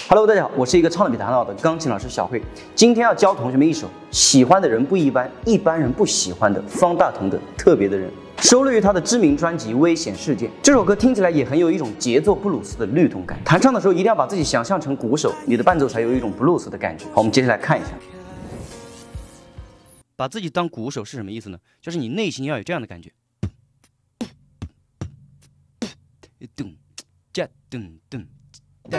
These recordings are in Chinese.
Hello， 大家好，我是一个唱得比他好的钢琴老师小慧。今天要教同学们一首喜欢的人不一般，一般人不喜欢的方大同的《特别的人》，收录于他的知名专辑《危险事件》。这首歌听起来也很有一种节奏布鲁斯的律动感，弹唱的时候一定要把自己想象成鼓手，你的伴奏才有一种布鲁斯的感觉。好，我们接下来看一下，把自己当鼓手是什么意思呢？就是你内心要有这样的感觉，咚，加咚咚哒。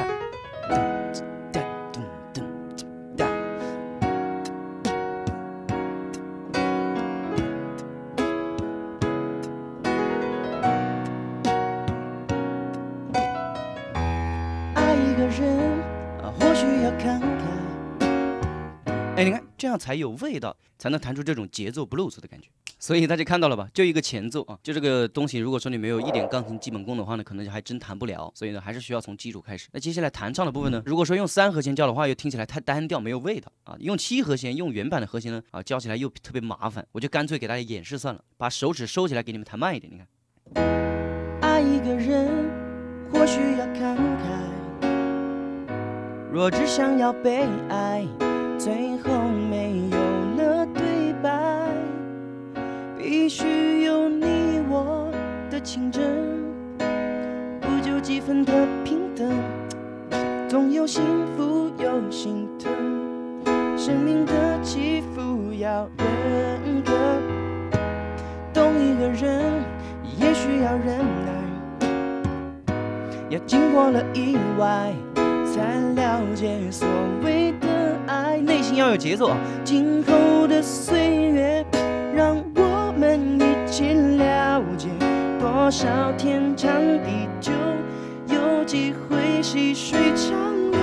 爱一个人，或许要看看。 哎，你看这样才有味道，才能弹出这种节奏 blues 的感觉。所以大家看到了吧？就一个前奏啊，就这个东西，如果说你没有一点钢琴基本功的话呢，可能还真弹不了。所以呢，还是需要从基础开始。那接下来弹唱的部分呢，如果说用3和弦教的话，又听起来太单调，没有味道啊。用7和弦，用原版的和弦呢，教起来又特别麻烦。我就干脆给大家演示算了，把手指收起来，给你们弹慢一点。你看， 爱一个人，或许要看开。若只想要被爱，最后没有了对白。必须有你我的情真，不就几分的平等，总有幸福有心疼，生命的起伏要认可。懂一个人也需要忍耐，要经过了意外才了解所谓的爱， 内心要有节奏啊。 今后的岁月让我们一起了解，多少天长地久，有机会细水长流。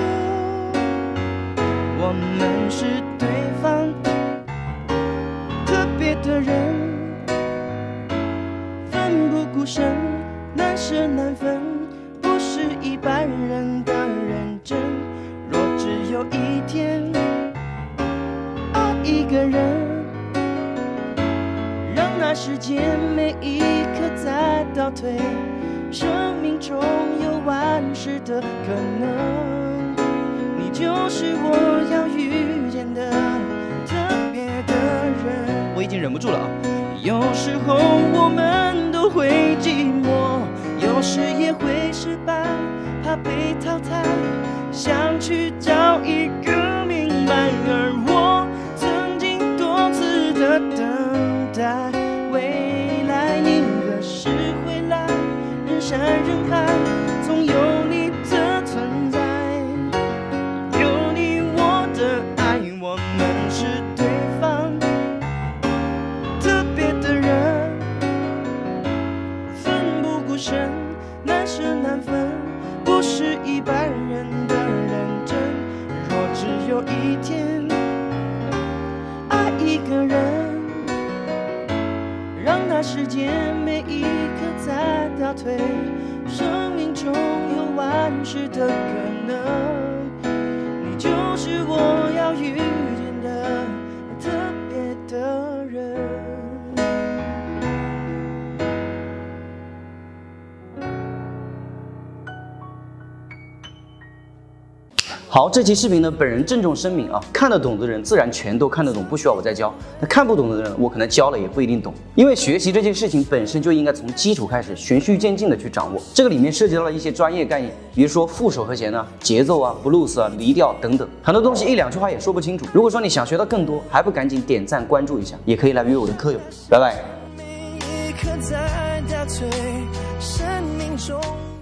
我们是对方特别的人，奋不顾身，难舍难分，不是一般人的认真。若只有一天爱一个人，那时间每一刻在倒退，生命中有万事的可能，你就是我要遇见的特别的人。 我已经忍不住了啊！ 有时候我们都会寂寞，有时也会失败，怕被淘汰，想去找一个明白，而我曾经多次的等待。未来你何时回来？人山人海，总有你的存在，有你我的爱，我们是对方特别的人，奋不顾身，难舍难分，不是一般人的认真。若只有一天爱一个人，让那时间每一刻在倒退，生命中有万事的可能，你就是我要遇见的特别的人。 好，这期视频呢，本人郑重声明啊，看得懂的人自然全都看得懂，不需要我再教。那看不懂的人，我可能教了也不一定懂。因为学习这件事情本身就应该从基础开始，循序渐进的去掌握。这个里面涉及到了一些专业概念，比如说副手和弦啊、节奏啊、blues 啊、离调等等，很多东西1-2句话也说不清楚。如果说你想学到更多，还不赶紧点赞关注一下，也可以来约我的课哟。拜拜。 每一刻在倒退，生命中